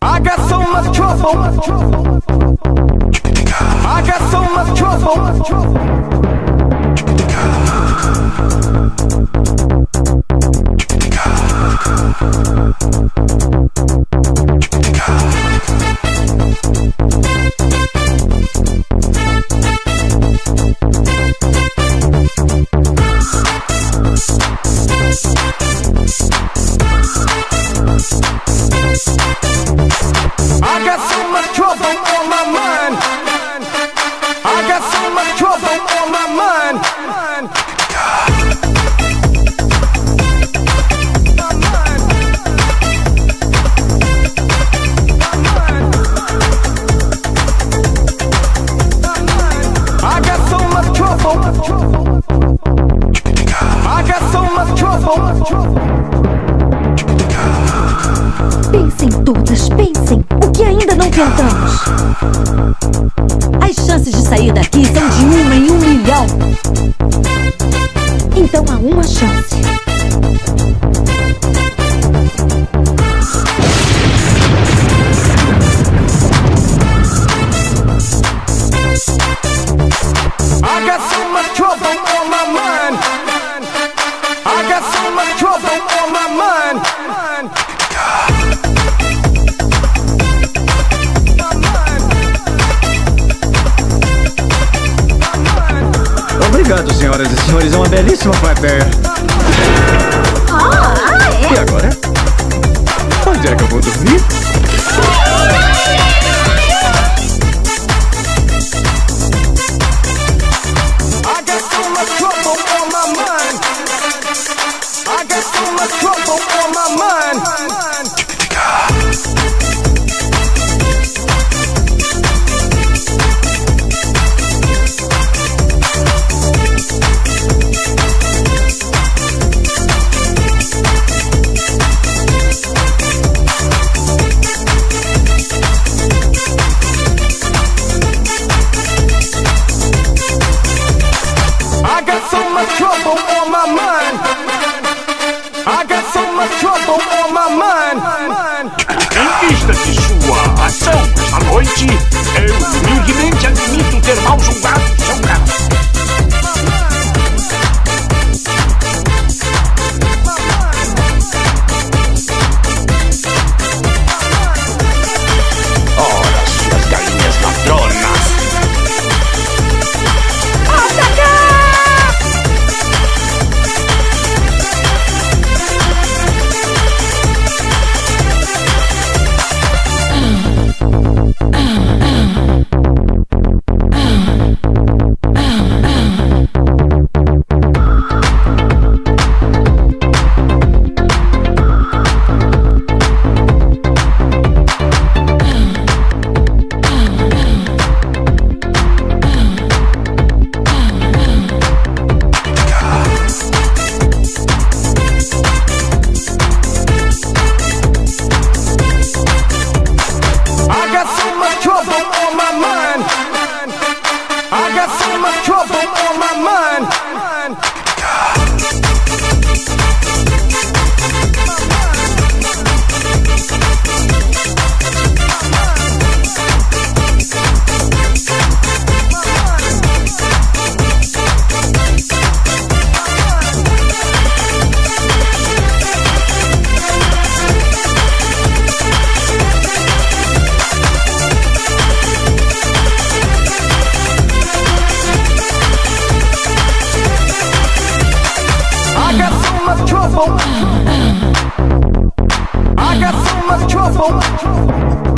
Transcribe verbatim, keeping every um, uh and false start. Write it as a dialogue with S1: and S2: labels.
S1: I got so much trouble. I got so much trouble. I got so much trouble on my mind. I got so much trouble on my mind. I got so much trouble. I got so much trouble.
S2: Pensem todas, pensem. O que ainda não tentamos? As chances de sair daqui são de uma em um milhão. Então há uma chance.
S1: I got so much trouble on my mind. I got so much trouble on my mind.
S3: Obrigado, senhoras e senhores, é uma belíssima plateia.
S2: Ah, é?
S3: E agora? Onde é que eu vou dormir?
S1: I got so much trouble on my mind. I got so much trouble on my mind. I got so much trouble on my mind. I got so much trouble on my mind.
S4: Em vista de sua ação esta noite, eu humildemente admito ter mal julgado seu gato. Ora, suas galinhas ladronas! I got so much trouble on my mind. I got so much trouble on my mind. I got so much trouble. I got so much trouble.